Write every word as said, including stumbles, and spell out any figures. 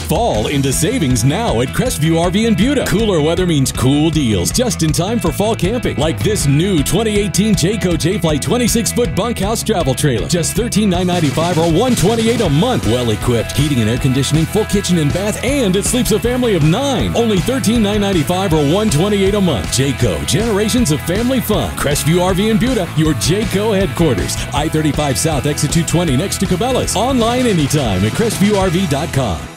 fall into savings now at Crestview R V in Buda. Cooler weather means cool deals just in time for fall camping. Like this new twenty eighteen Jayco J-Flight twenty-six foot bunkhouse travel trailer. Just thirteen thousand nine hundred ninety-five dollars or one hundred twenty-eight dollars a month. Well equipped, heating and air conditioning, full kitchen and bath, and it sleeps a family of nine. Only thirteen thousand nine hundred ninety-five dollars or one hundred twenty-eight dollars a month. Jayco, generations of family fun. Crestview R V in Buda, your Jayco headquarters. I thirty-five South, exit two twenty next to Cabela's. Online anytime at crestview R V dot com.